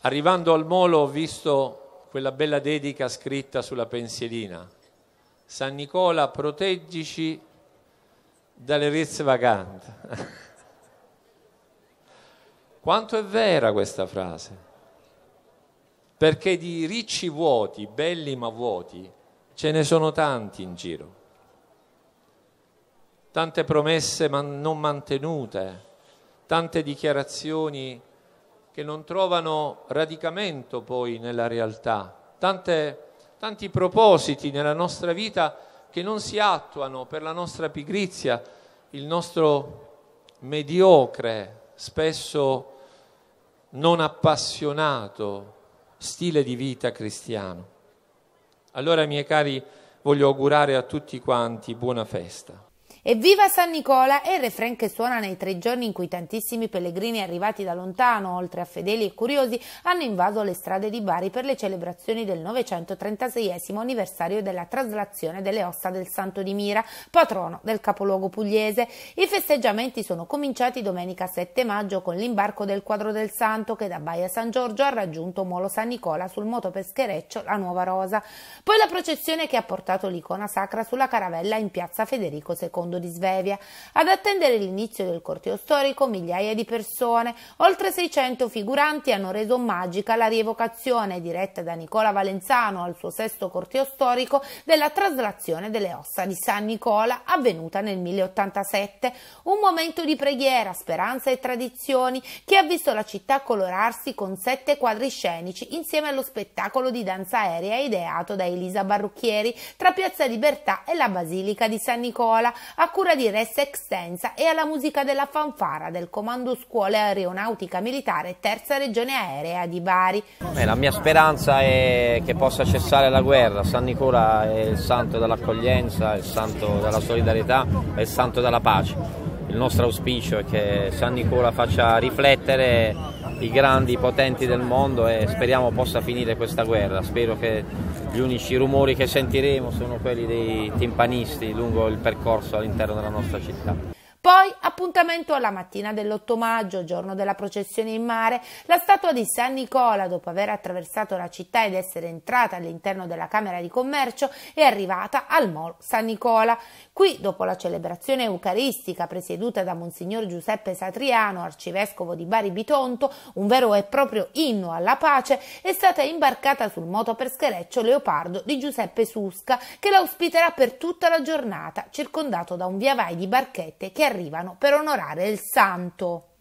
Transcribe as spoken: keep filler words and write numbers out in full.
Arrivando al molo ho visto quella bella dedica scritta sulla pensilina: San Nicola, proteggici dalle rizze vaganti. Quanto è vera questa frase? Perché di ricci vuoti, belli ma vuoti, ce ne sono tanti in giro. Tante promesse ma non mantenute, tante dichiarazioni che non trovano radicamento poi nella realtà, tante, tanti propositi nella nostra vita che non si attuano per la nostra pigrizia, il nostro mediocre, spesso non appassionato stile di vita cristiano. Allora, miei cari, voglio augurare a tutti quanti buona festa. Evviva San Nicola è il refrain che suona nei tre giorni in cui tantissimi pellegrini arrivati da lontano, oltre a fedeli e curiosi, hanno invaso le strade di Bari per le celebrazioni del novecentotrentaseiesimo anniversario della traslazione delle ossa del Santo di Mira, patrono del capoluogo pugliese. I festeggiamenti sono cominciati domenica sette maggio con l'imbarco del quadro del Santo che da Baia San Giorgio ha raggiunto Molo San Nicola sul motopeschereccio La Nuova Rosa. Poi la processione che ha portato l'icona sacra sulla caravella in piazza Federico secondo di Svevia. Ad attendere l'inizio del corteo storico migliaia di persone, oltre seicento figuranti hanno reso magica la rievocazione diretta da Nicola Valenzano al suo sesto corteo storico della traslazione delle ossa di San Nicola avvenuta nel milleottantasette, un momento di preghiera, speranza e tradizioni che ha visto la città colorarsi con sette quadri scenici insieme allo spettacolo di danza aerea ideato da Elisa Barrucchieri tra Piazza Libertà e la Basilica di San Nicola, a cura di Res Extensa, e alla musica della fanfara del Comando Scuole Aeronautica Militare Terza Regione Aerea di Bari. Eh, la mia speranza è che possa cessare la guerra. San Nicola è il santo dell'accoglienza, il santo della solidarietà, è il santo della pace. Il nostro auspicio è che San Nicola faccia riflettere i grandi, i potenti del mondo e speriamo possa finire questa guerra. Spero che gli unici rumori che sentiremo sono quelli dei timpanisti lungo il percorso all'interno della nostra città. Poi appuntamento alla mattina dell'otto maggio, giorno della processione in mare. La statua di San Nicola, dopo aver attraversato la città ed essere entrata all'interno della Camera di Commercio, è arrivata al Molo San Nicola. Qui, dopo la celebrazione eucaristica presieduta da Monsignor Giuseppe Satriano, arcivescovo di Bari Bitonto, un vero e proprio inno alla pace, è stata imbarcata sul motopeschereccio Leopardo di Giuseppe Susca, che la ospiterà per tutta la giornata, circondato da un via vai di barchette che arrivano per onorare il santo.